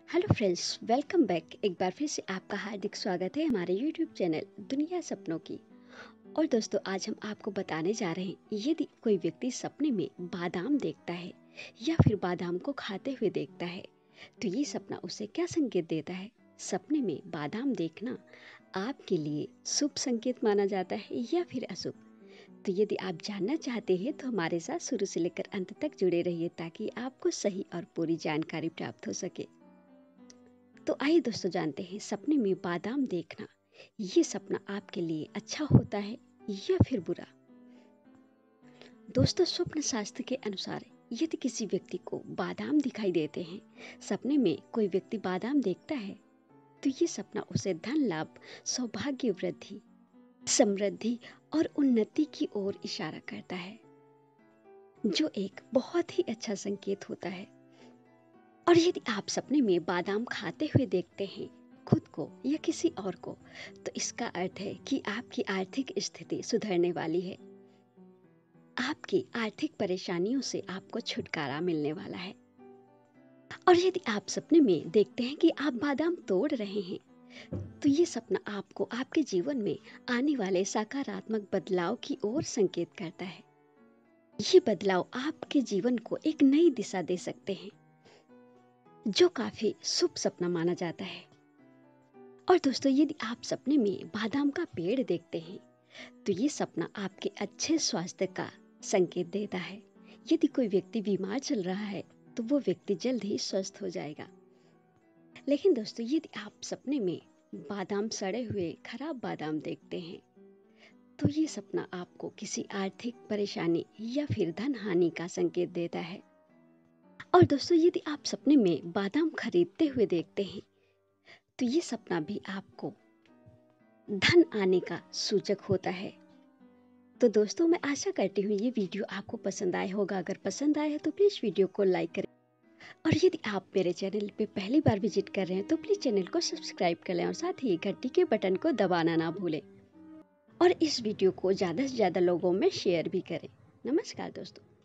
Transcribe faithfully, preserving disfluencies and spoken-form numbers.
Hello friends, welcome back. एक बार फिर से आपका हार्दिक स्वागत है हमारे यूट्यूब चैनल दुनिया सपनों की। और दोस्तों, आज हम आपको बताने जा रहे हैं, यदि कोई व्यक्ति सपने में बादाम देखता है या फिर बादाम को खाते हुए देखता है तो ये सपना उसे क्या संकेत देता है। सपने में बादाम देखना आपके लिए शुभ संकेत माना जाता है या फिर अशुभ। तो यदि आप जानना चाहते हैं तो हमारे साथ शुरू से लेकर अंत तक जुड़े रहिए ताकि आपको सही और पूरी जानकारी प्राप्त हो सके। तो आइए दोस्तों, जानते हैं सपने में बादाम देखना, ये सपना आपके लिए अच्छा होता है या फिर बुरा। दोस्तों, स्वप्न शास्त्र के अनुसार यदि किसी व्यक्ति को बादाम दिखाई देते हैं, सपने में कोई व्यक्ति बादाम देखता है, तो ये सपना उसे धन लाभ, सौभाग्य वृद्धि, समृद्धि और उन्नति की ओर इशारा करता है, जो एक बहुत ही अच्छा संकेत होता है। और यदि आप सपने में बादाम खाते हुए देखते हैं, खुद को या किसी और को, तो इसका अर्थ है कि आपकी आर्थिक स्थिति सुधरने वाली है। आपकी आर्थिक परेशानियों से आपको छुटकारा मिलने वाला है। और यदि आप सपने में देखते हैं कि आप बादाम तोड़ रहे हैं, तो ये सपना आपको आपके जीवन में आने वाले सकारात्मक बदलाव की ओर संकेत करता है। ये बदलाव आपके जीवन को एक नई दिशा दे सकते हैं, जो काफी शुभ सपना माना जाता है। और दोस्तों, यदि आप सपने में बादाम का पेड़ देखते हैं तो ये सपना आपके अच्छे स्वास्थ्य का संकेत देता है। यदि कोई व्यक्ति बीमार चल रहा है तो वो व्यक्ति जल्द ही स्वस्थ हो जाएगा। लेकिन दोस्तों, यदि आप सपने में बादाम सड़े हुए खराब बादाम देखते हैं तो ये सपना आपको किसी आर्थिक परेशानी या फिर धन हानि का संकेत देता है। और दोस्तों, यदि आप सपने में बादाम खरीदते हुए देखते हैं तो ये सपना भी आपको धन आने का सूचक होता है। तो दोस्तों, मैं आशा करती हूँ ये वीडियो आपको पसंद आया होगा। अगर पसंद आया है तो प्लीज़ वीडियो को लाइक करें, और यदि आप मेरे चैनल पे पहली बार विजिट कर रहे हैं तो प्लीज़ चैनल को सब्सक्राइब कर लें और साथ ही घंटी के बटन को दबाना ना भूलें, और इस वीडियो को ज़्यादा से ज़्यादा लोगों में शेयर भी करें। नमस्कार दोस्तों।